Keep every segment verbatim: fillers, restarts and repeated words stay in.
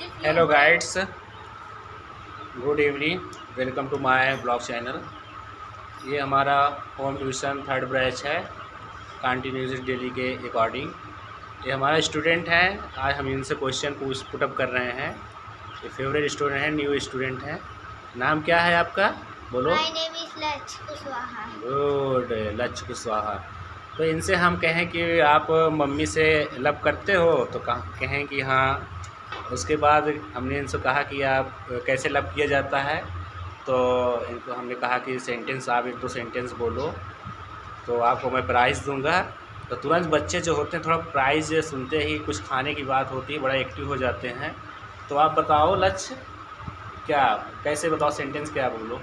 Hello guides, good evening. Welcome to my blog channel. ये हमारा home tuition third batch है, continuous daily के according. ये हमारा स्टूडेंट है। आज हम इनसे क्वेश्चन पूछ पुटअप कर रहे हैं। ये फेवरेट स्टूडेंट है, न्यू स्टूडेंट है। नाम क्या है आपका? बोलो। माय नेम इज लक्ष्य कुशवाहा। गुड, लक्ष्य कुशवाहा। तो इनसे हम कहें कि आप मम्मी से लव करते हो, तो कहें कि हाँ। उसके बाद हमने इनसे कहा कि आप कैसे लव किया जाता है, तो इनको हमने कहा कि सेंटेंस, आप एक दो सेंटेंस बोलो तो आपको मैं प्राइज़ दूंगा। तो तुरंत बच्चे जो होते हैं थोड़ा प्राइज़ सुनते ही, कुछ खाने की बात होती है, बड़ा एक्टिव हो जाते हैं। तो आप बताओ लक्ष्य, क्या कैसे बताओ, सेंटेंस क्या बोलो?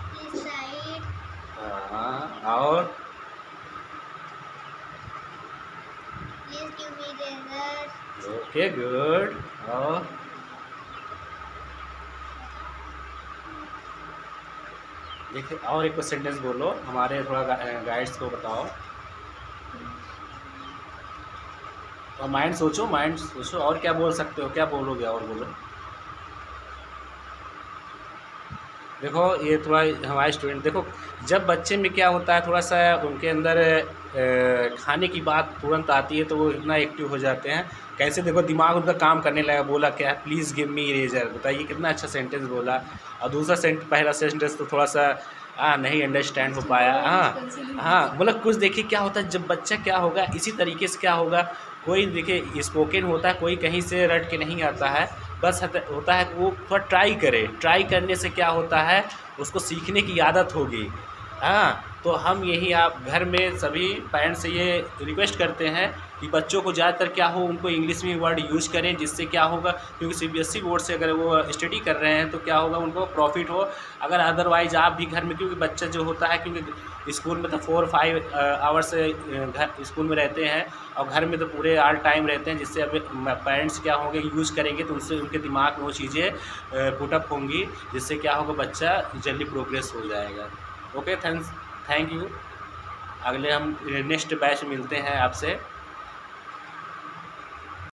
हाँ, और ओके, गुड। और देखिए, और एक सेंटेंस बोलो, हमारे थोड़ा गाइड्स को बताओ। और माइंड सोचो, माइंड सोचो, और क्या बोल सकते हो, क्या बोलोगे? और बोलो। देखो, ये थोड़ा हमारे स्टूडेंट, देखो जब बच्चे में क्या होता है, थोड़ा सा उनके अंदर खाने की बात तुरंत आती है तो वो इतना एक्टिव हो जाते हैं। कैसे देखो, दिमाग उनका काम करने लगा। बोला क्या? Please give me eraser. बताइए कितना अच्छा सेंटेंस बोला। और दूसरा सेंट पहला सेंटेंस तो थोड़ा सा हाँ नहीं अंडरस्टैंड हो पाया। हाँ हाँ, मतलब कुछ देखिए क्या होता है जब बच्चा, क्या होगा इसी तरीके से क्या होगा। कोई देखिए स्पोकन होता है, कोई कहीं से रट के नहीं आता है। बस होता है कि वो थोड़ा ट्राई करे। ट्राई करने से क्या होता है, उसको सीखने की आदत होगी। हाँ, तो हम यही आप घर में सभी पेरेंट्स से ये रिक्वेस्ट करते हैं कि बच्चों को ज़्यादातर क्या हो, उनको इंग्लिश में वर्ड यूज़ करें, जिससे क्या होगा, क्योंकि सीबीएसई बोर्ड से अगर वो स्टडी कर रहे हैं तो क्या होगा, उनको प्रॉफिट हो। अगर अदरवाइज़ आप भी घर में, क्योंकि बच्चा जो होता है, क्योंकि स्कूल में तो फोर फाइव आवर्स घर स्कूल में रहते हैं और घर में तो पूरे ऑल टाइम रहते हैं, जिससे अब पेरेंट्स क्या होंगे यूज़ करेंगे तो उनसे उनके दिमाग में वो चीज़ें पुटअप होंगी, जिससे क्या होगा, बच्चा जल्दी प्रोग्रेस हो जाएगा। Okay, thanks, thank you. अगले हम नेक्स्ट बैच मिलते हैं आपसे।